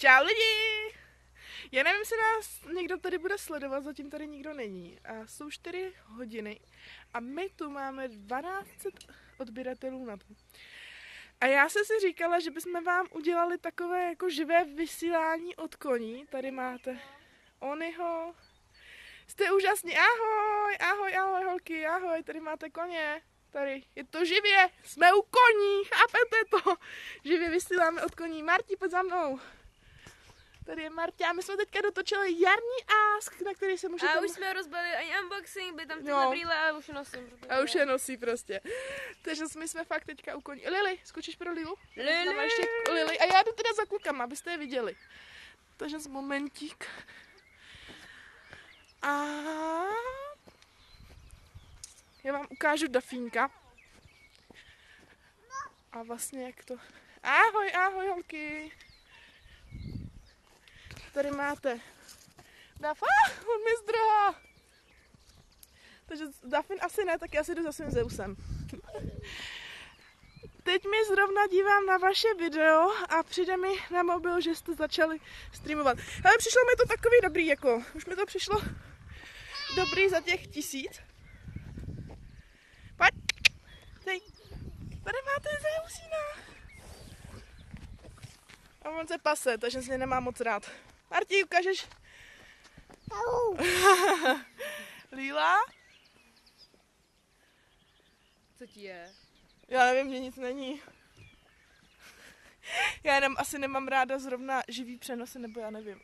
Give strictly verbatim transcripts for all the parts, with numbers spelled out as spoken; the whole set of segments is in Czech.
Čau lidi! Já nevím, jestli nás někdo tady bude sledovat, zatím tady nikdo není. A jsou čtyři hodiny a my tu máme dvanáct set odběratelů na to. A já jsem si říkala, že bychom vám udělali takové jako živé vysílání od koní. Tady máte Onyho. Jste úžasní, ahoj, ahoj, ahoj holky, ahoj, tady máte koně. Tady je to živě, jsme u koní, chápete to? Živě vysíláme od koní. Marti, pojď za mnou. Tady je Marta a my jsme teďka dotočili jarní ask, na který se můžete... A už jsme rozbalili ani unboxing, by tam ty no. brýle a už je nosím. Protože... A už je nosí prostě. Takže my jsme fakt teďka u koní. Lili, skočíš pro Lilu? Lili. Ještě Lili. A já jdu teda za klukama, abyste je viděli. Takže z momentík. A... já vám ukážu Dafínka. A vlastně jak to... Ahoj, ahoj holky. Tady máte Dafa, on mi zdrhá. Takže Dafin asi ne, tak já si jdu za svým Zeusem. Teď mi zrovna dívám na vaše video a přijde mi na mobil, že jste začali streamovat. Ale přišlo mi to takový dobrý, jako, už mi to přišlo dobrý za těch tisíc. Pojď, tady, tady máte Zeusína. A on se pase, takže si nemám moc rád. Marti, ukážeš? Líla? Co ti je? Já nevím, mě nic není. Já jenom asi nemám ráda zrovna živý přenosy, nebo já nevím.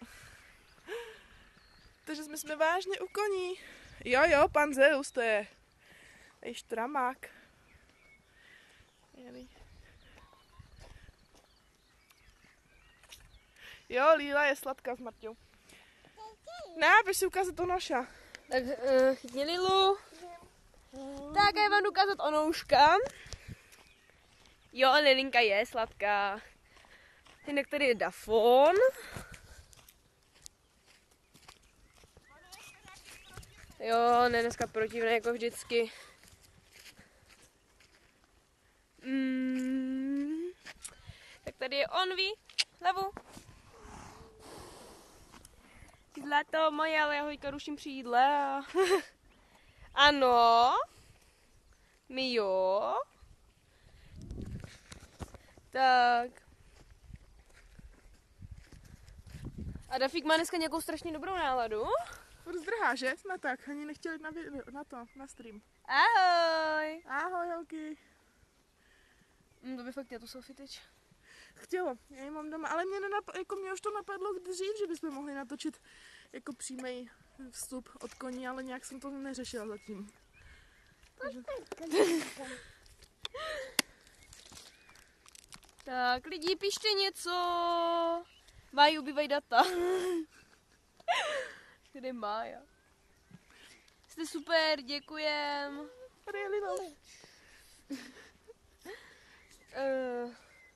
Takže jsme, jsme vážně u koní. Jo, jo, pan Zeus, to je, to je štramák. Jo, Líla je sladká s Marťou. Ne, pojď si ukázat to noša. Tak uh, chytni Lilu. Tak já vám ukázat Onouška. Jo, Lilinka je sladká. Jinak tady je Dafon. Jo, ne, dneska protivné jako vždycky. Mm. Tak tady je Onvi. Levu. Zlato moje, ale já ho teďka ruším při jídle a... Ano. My jo. Tak. A Dafík má dneska nějakou strašně dobrou náladu. Furt zdrhá, že? Jsme tak, ani nechtěli na, na to, na stream. Ahoj. Ahoj, holky. Mm, to by fakt chtěla tu selfie teď. Chtělo, já ji mám doma, ale mě, nenap- jako mě už to napadlo dřív, že bychom mohli natočit jako přímý vstup od koní, ale nějak jsem to neřešila zatím. Takže... Tak, lidi, pište něco. Máju, ubývaj data. Kde je Mája? Jste super, děkujem. Tady je Lila. Uh,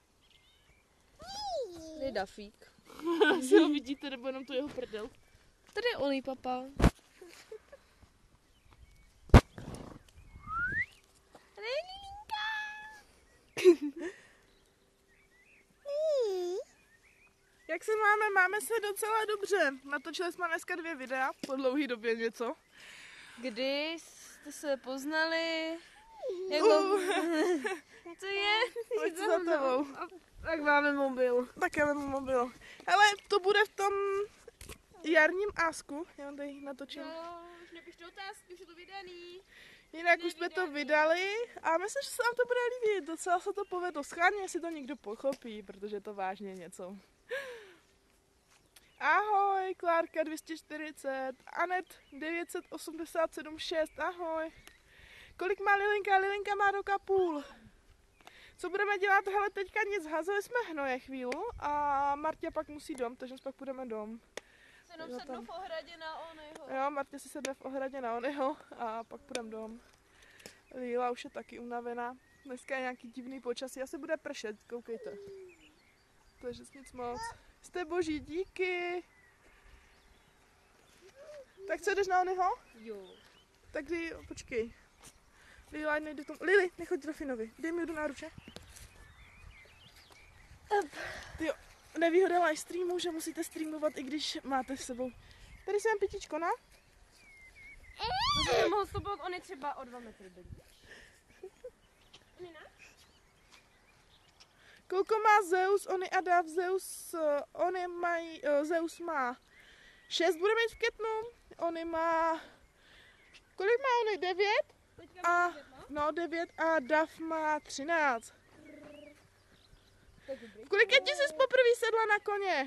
je Dafík. Asi ho vidíte, nebo jenom to jeho prdel. Tady je Oli, papa. Tady je Lilinka. Jak se máme? Máme se docela dobře. Natočili jsme dneska dvě videa, po dlouhý době něco. Kdy jste se poznali? Jak dlouho? Co je? Pojď za tebou. Tak máme mobil. Tak já mám mobil. Hele, to bude v tom jarním asku. Já vám tady natočím. No, už nepište otázky, už je to vydaný. Jinak už jsme to vydali a myslím, že se vám to bude líbit. Docela se to povedlo. Schválně, jestli to někdo pochopí, protože je to vážně něco. Ahoj, Klárka dvě stě čtyřicet, Anet devět set osmdesát sedm šest, ahoj. Kolik má Lilinka? Lilinka má rok a půl. Co budeme dělat? Hele, teďka nic, házeli jsme hnoje chvíli a Martě pak musí dom, takže pak půjdeme dom. Se jenom sednu v ohradě na Onyho. Jo, Martě si sedne v ohradě na Onyho a pak půjdeme dom. Líla už je taky unavená. Dneska je nějaký divný počasí, asi bude pršet, koukejte. Takže nic moc. Jste boží, díky. Tak co, jdeš na Onyho? Jo. Tak kdy, počkej. Lila, nejde tomu. Lili, nechoď Dafinovi. Dej mi do náruče. Ty jo, nevýhoda live streamu, že musíte streamovat, i když máte s sebou. Tady jsem pětičko, na? To se nemohl stopovat, on je třeba o dva metry byli. Koliko má Zeus, Oni a Dav, Zeus, Oni mají, uh, Zeus má šest, bude mít v květnu, Oni má, kolik má Oni, devět? A, no devět a Dav má třináct. V kolikátí jsi poprvé sedla na koně?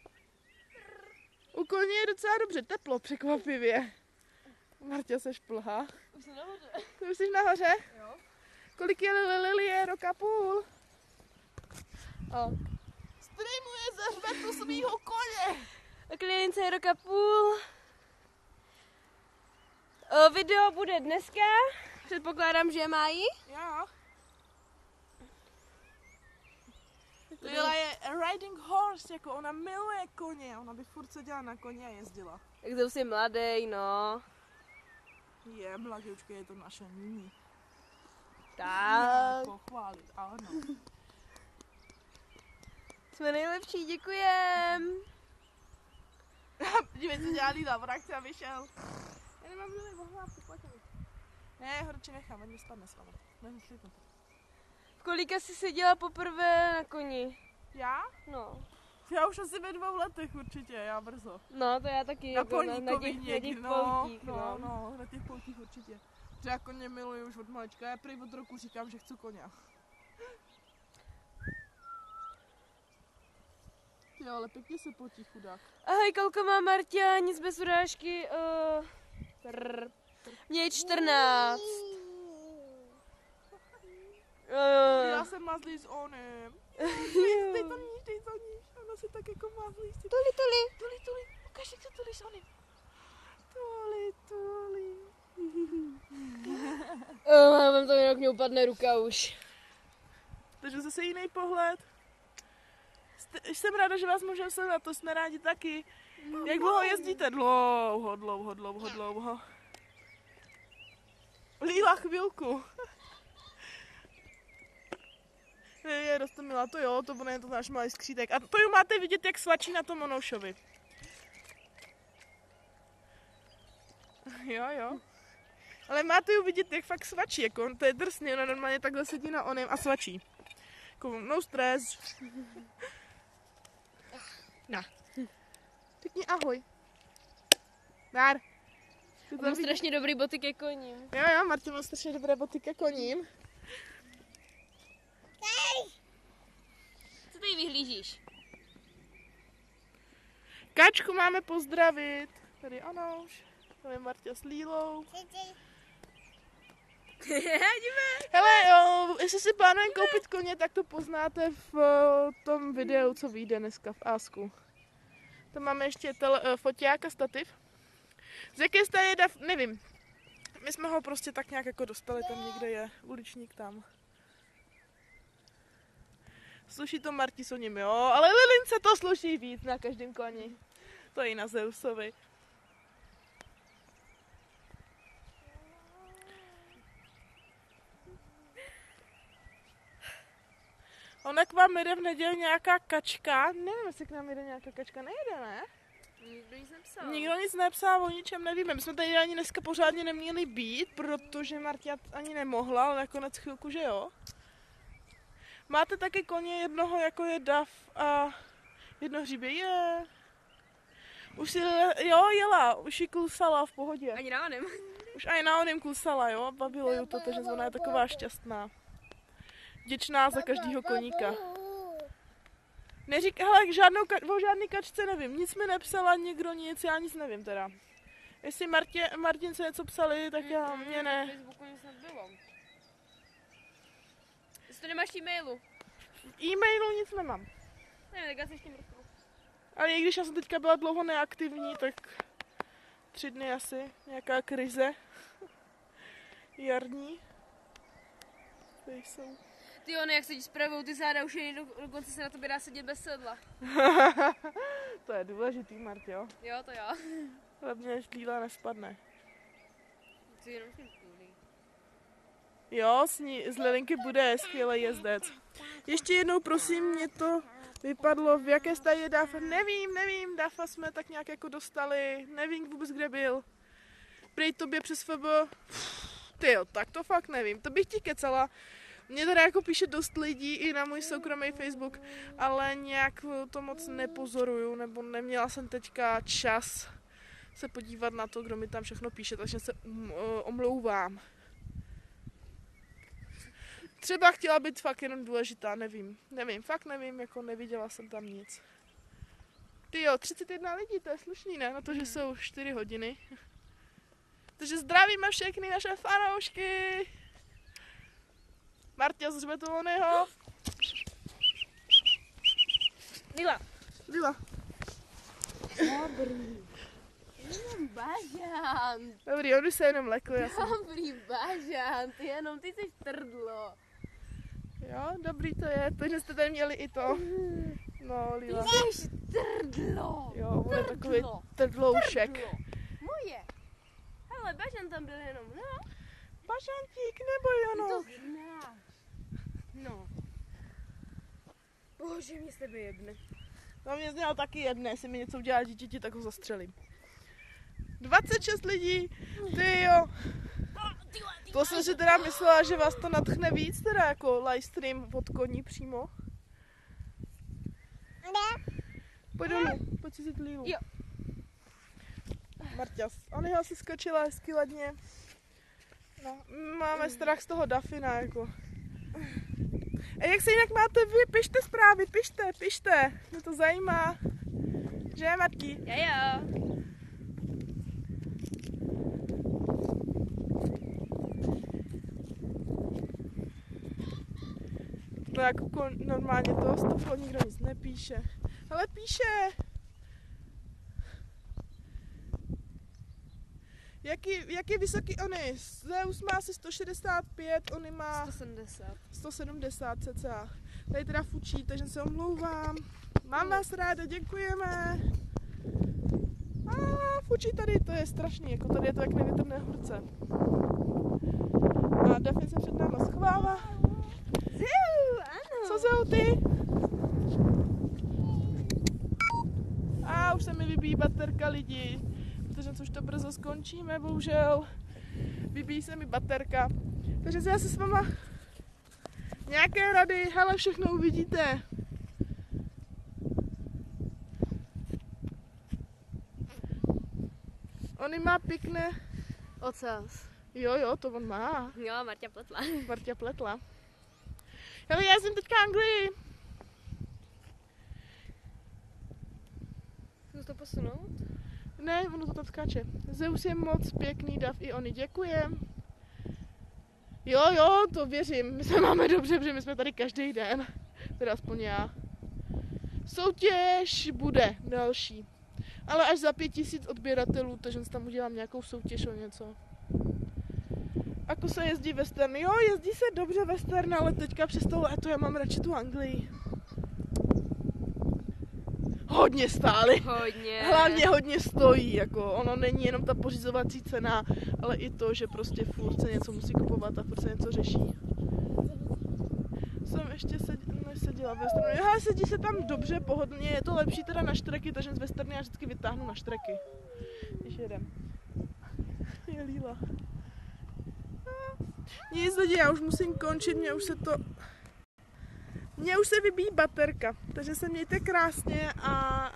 U koně je docela dobře teplo, překvapivě. Martě, seš plhá. Už jsem nahoře. Ty už jsi nahoře? Jo. Kolik je Lily, je rok a půl? O. Streamuje ze hřbetu svýho koně. Tak Lilince je rok a půl. O, video bude dneska. Předpokládám, že má jí. Jo. Lila je riding horse, jako ona miluje koně. Ona by furt seděla na koně a jezdila. Tak Zeus je mladý, no. Je, mladoučka, je to naše Nini. Tak. Pochválit, ano. Jsme nejlepší, děkujem. Dívej, co dělá Lila, v reakci a vyšel. Já nemám Lili, mohla poplatit. Ne, horči nechám, ať mi spadne slava. Nemyslím to. V kolika jsi seděla poprvé na koni? Já? No. Já už asi ve dvou letech určitě, já brzo. No, to já taky. Na jako na, na polníkovi těch, na někdy, těch no, poutích, no, no. no, na těch poutích určitě. Že já koně miluji už od malička, já prý od roku říkám, že chci koně. Jo, ale pěkně se potí, chudák. Ahoj, kolko má Marťa, nic bez urážky. Uh, Mně je čtrnáct. Uh. Já jsem mazlý s onem. Dej to níž, dej to níž. Ona si tak jako mazlý. Tuli, tuli. Tuli, tuli. Ukaž, jak se tuli s onem. Tuli, tuli. Uh, mám to jenom k ní upadne ruka už. Takže zase jiný pohled. Jsem ráda, že vás můžeme sledovat, to jsme rádi taky. Jak dlouho jezdíte? Dlouho, dlouho, dlouho, dlouho. Líla chvilku. Je Rostomila, to jo, to bude to náš malý skřítek. A to ju máte vidět, jak svačí na tom Monoušovi. Jo, jo. Ale máte ju vidět, jak fakt svačí, jako on, to je drsný, ona normálně takhle sedí na onem a svačí. Jako no stres. Na. Řekni ahoj. Dár. Mám strašně dobrý boty ke koním. Jo, jo, Martin má strašně dobré boty ke koním. Co tady vyhlížíš? Kačku máme pozdravit. Tady Anouš. Tady Martě s Lílou. Hele, jo, jestli si plánujeme koupit koně, tak to poznáte v tom videu, co vyjde dneska v Ásku. Tam máme ještě tele, foťák a stativ. Z jaké stáje je Dav, nevím. My jsme ho prostě tak nějak jako dostali, tam někde je uličník tam. Sluší to Marti s ním, jo, ale Lilince to sluší víc na každém koni. To je i na Zeusovi. Ona k vám jede v neděli nějaká kačka, nevím, jestli k nám jede nějaká kačka, nejede, ne? Nikdo nic nepsal. Nikdo nic nepsal, o ničem nevíme. My jsme tady ani dneska pořádně neměli být, protože Martia ani nemohla, ale nakonec chvilku, že jo. Máte taky koně, jednoho jako je Dav a jedno hříbě je. Už si, jo, jela, už ji klusala v pohodě. Ani na onem. Už aj na onem klusala, jo, bavilo ju to, takže ona je taková šťastná. Vděčná za každýho koníka. Neřík, hele, žádnou, o žádný kačce nevím, nic mi nepsala, nikdo nic, já nic nevím teda. Jestli Martě, Martince něco psali, tak já, mě ne. Na Facebooku nic nebylo. Jestli to nemáš e-mailu? E-mailu nic nemám. Ne, tak já se s tím rozpůl. Ale i když já jsem teďka byla dlouho neaktivní, tak tři dny asi, nějaká krize jarní. Tady jsou. Ty ono, jak se ti zpravou ty záda, už je do, dokonce se na tobě dá sedět bez sedla. To je důležitý, Martě, jo? Jo, to jo. Hlavně, že Líla nespadne. Ty jenom s tím půlí. Jo, z, ní, z Lilinky bude skvělý jezdec. Ještě jednou prosím, mě to vypadlo, v jaké stáji je Dafa, nevím, nevím, Dafa jsme tak nějak jako dostali, nevím vůbec kde byl. Prej tobě přes F B, tyjo, tak to fakt nevím, to bych ti kecala. Mně teda jako píše dost lidí i na můj soukromý Facebook, ale nějak to moc nepozoruju, nebo neměla jsem teďka čas se podívat na to, kdo mi tam všechno píše, takže se um, omlouvám. Třeba chtěla být fakt jenom důležitá, nevím, nevím, fakt nevím, jako neviděla jsem tam nic. Tyjo, třicet jedna lidí, to je slušný, ne? Na to, že jsou čtyři hodiny. Takže zdravíme všechny naše fanoušky. Marta z Hřbetovonyho. Lila. Lila. Dobrý. Jenom bažant. Dobrý, on už se jenom lekl. Dobrý bažant, jenom ty jsi trdlo. Jo, dobrý to je, takže jste tady měli i to. No, Lila. Ty jsi trdlo. Jo, on je takový trdloušek. Trdlo. Moje. Hele, bažant tam byl jenom, no. Bažantík nebo Jano? Ty to znáš. No. Bože, mě s tebe jebne. No mě zněl taky jedné, jestli mi něco udělá dítěti, tak ho zastřelím. dvacet šest lidí, ty jo. To jsem si teda myslela, že vás to nadchne víc, teda jako livestream od koní přímo. Pojď domů, pojď si vzít Lilu. Jo. Marťas, Aniha si skočila hezky ladně. No, máme strach z toho Dafina, jako. A jak se jinak máte vy? Pište zprávy, pište, pište. Mě to zajímá. Že, Marti? Jo, jo. No jako normálně to stoplo, nikdo nic nepíše. Ale píše. Jaký, jak je vysoký ony? Zeus má asi sto šedesát pět, ony má sto sedmdesát. sto sedmdesát cca. Tady teda fučí, takže se omlouvám. Mám vás ráda, děkujeme. A fučí tady, to je strašný, jako tady je to jak nevětrné horce. A Dafin se před náma schovává. Zeu, ano. Co Zeu, ty? A už se mi vybíjí baterka lidi, protože už to brzo skončíme, bohužel. Vybíjí se mi baterka. Takže já se s váma nějaké rady, hele, všechno uvidíte. On má pěkné. Ocas. Jo, jo, to on má. Jo, Marta pletla. Marta pletla. Hele, já jsem teďka Anglii. Zkus to posunout? Ne, ono to tam skáče. Zeus je moc pěkný dav, i oni děkujem. Jo, jo, to věřím. My se máme dobře, protože my jsme tady každý den. Teda aspoň já. Soutěž bude další. Ale až za pět tisíc odběratelů, takže tam udělám nějakou soutěž o něco. Ako se jezdí western? Jo, jezdí se dobře western, ale teďka přes to léto já mám radši tu Anglii. Hodně stály. Hodně. Hlavně hodně stojí, jako ono není jenom ta pořizovací cena, ale i to, že prostě furt se něco musí kupovat a furt se něco řeší. Jsem ještě sed- neseděla ve westernu. Aha, sedí se tam dobře, pohodlně, je to lepší teda na štreky, takže z westerny já vždycky vytáhnu na štreky, když jedem. Je Líla. Nic lidi, já už musím končit, mě už se to... Mně už se vybíjí baterka, takže se mějte krásně a